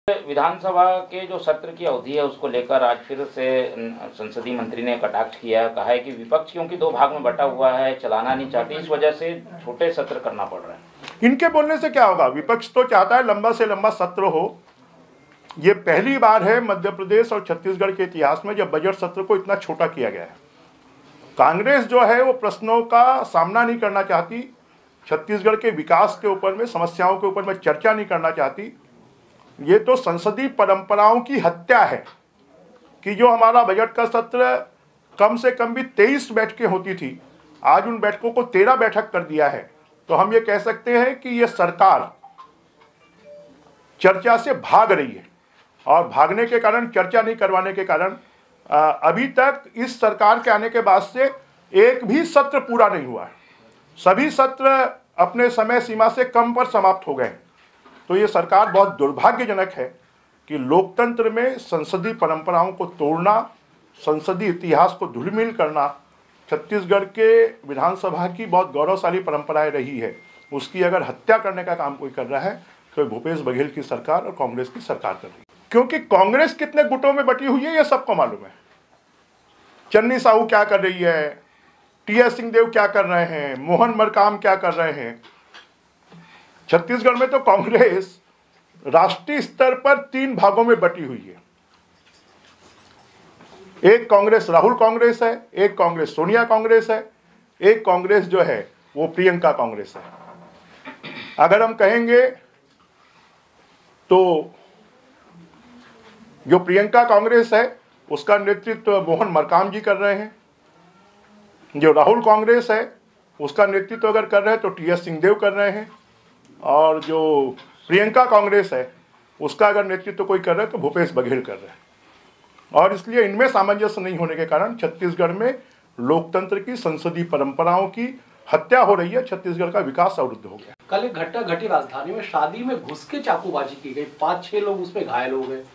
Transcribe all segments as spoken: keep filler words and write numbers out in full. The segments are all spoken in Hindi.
विधानसभा के जो सत्र की अवधि है उसको लेकर आज फिर से संसदीय मंत्री ने कटाक्ष किया, कहा है कि विपक्ष क्योंकि दो भाग में बटा हुआ है, चलाना नहीं चाहती, इस वजह से छोटे सत्र करना पड़ रहा है। इनके बोलने से क्या होगा? विपक्ष तो चाहता है लंबा से लंबा सत्र हो। ये पहली बार है मध्य प्रदेश और छत्तीसगढ़ के इतिहास में जब बजट सत्र को इतना छोटा किया गया है। कांग्रेस जो है वो प्रश्नों का सामना नहीं करना चाहती, छत्तीसगढ़ के विकास के ऊपर में, समस्याओं के ऊपर में चर्चा नहीं करना चाहती। ये तो संसदीय परंपराओं की हत्या है कि जो हमारा बजट का सत्र कम से कम भी तेईस बैठकें होती थी, आज उन बैठकों को तेरह बैठक कर दिया है। तो हम ये कह सकते हैं कि ये सरकार चर्चा से भाग रही है और भागने के कारण, चर्चा नहीं करवाने के कारण अभी तक इस सरकार के आने के बाद से एक भी सत्र पूरा नहीं हुआ है। सभी सत्र अपने समय सीमा से कम पर समाप्त हो गए। तो ये सरकार बहुत दुर्भाग्यजनक है कि लोकतंत्र में संसदीय परंपराओं को तोड़ना, संसदीय इतिहास को धूमिल करना छत्तीसगढ़ के विधानसभा की बहुत गौरवशाली परंपराएं रही है, उसकी अगर हत्या करने का काम कोई कर रहा है तो भूपेश बघेल की सरकार और कांग्रेस की सरकार कर रही है। क्योंकि कांग्रेस कितने गुटों में बटी हुई है ये सबको मालूम है। चन्नी साहू क्या कर रही है, टी एस सिंहदेव क्या कर रहे हैं, मोहन मरकाम क्या कर रहे हैं। छत्तीसगढ़ में तो कांग्रेस राष्ट्रीय स्तर पर तीन भागों में बटी हुई है। एक कांग्रेस राहुल कांग्रेस है, एक कांग्रेस सोनिया कांग्रेस है, एक कांग्रेस जो है वो प्रियंका कांग्रेस है। अगर हम कहेंगे तो जो प्रियंका कांग्रेस है उसका नेतृत्व मोहन मरकाम जी कर रहे हैं, जो राहुल कांग्रेस है उसका नेतृत्व अगर कर रहे हैं तो टी एस सिंहदेव कर रहे हैं, और जो प्रियंका कांग्रेस है उसका अगर नेतृत्व कोई कर रहा है तो भूपेश बघेल कर रहे हैं। और इसलिए इनमें सामंजस्य नहीं होने के कारण छत्तीसगढ़ में लोकतंत्र की, संसदीय परंपराओं की हत्या हो रही है। छत्तीसगढ़ का विकास अवरुद्ध हो गया। कल एक घटना घटी राजधानी में, शादी में घुस के चाकूबाजी की गई, पांच छह लोग उसमें घायल हो गए।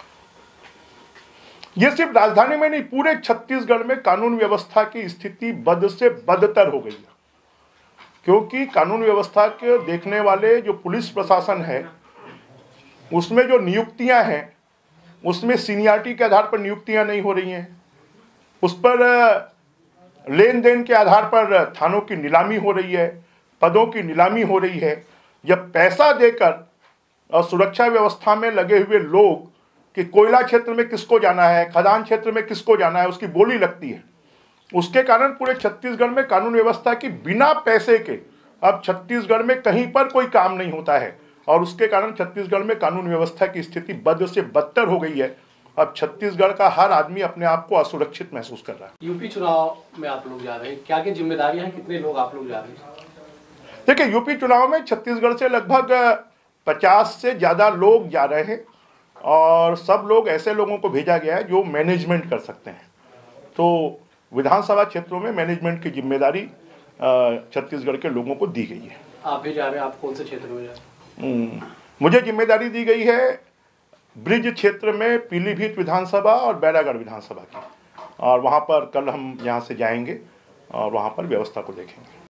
ये सिर्फ राजधानी में नहीं, पूरे छत्तीसगढ़ में कानून व्यवस्था की स्थिति बद से बदतर हो गई है। क्योंकि कानून व्यवस्था के देखने वाले जो पुलिस प्रशासन है उसमें जो नियुक्तियां हैं उसमें सीनियरिटी के आधार पर नियुक्तियां नहीं हो रही हैं, उस पर लेन देन के आधार पर थानों की नीलामी हो रही है, पदों की नीलामी हो रही है। जब पैसा देकर और सुरक्षा व्यवस्था में लगे हुए लोग कि कोयला क्षेत्र में किसको जाना है, खदान क्षेत्र में किसको जाना है, उसकी बोली लगती है। उसके कारण पूरे छत्तीसगढ़ में कानून व्यवस्था की बिना पैसे के अब छत्तीसगढ़ में कहीं पर कोई काम नहीं होता है, और उसके कारण छत्तीसगढ़ में कानून व्यवस्था की स्थिति बद से बदतर हो गई है। अब छत्तीसगढ़ का हर आदमी अपने आप को असुरक्षित महसूस कर रहा है। यूपी चुनाव में आप लोग जा रहे हैं, क्या क्या जिम्मेदारियां हैं, कितने लोग आप लोग जा रहे हैं? देखिए, यूपी चुनाव में छत्तीसगढ़ से लगभग पचास से ज्यादा लोग जा रहे हैं, और सब लोग ऐसे लोगों को भेजा गया है जो मैनेजमेंट कर सकते हैं। तो विधानसभा क्षेत्रों में मैनेजमेंट की जिम्मेदारी छत्तीसगढ़ के लोगों को दी गई है। आप भी जा रहे हैं, आप कौन से क्षेत्र में जा रहे हैं? मुझे जिम्मेदारी दी गई है ब्रिज क्षेत्र में पीलीभीत विधानसभा और बैरागढ़ विधानसभा की, और वहाँ पर कल हम यहाँ से जाएंगे और वहाँ पर व्यवस्था को देखेंगे।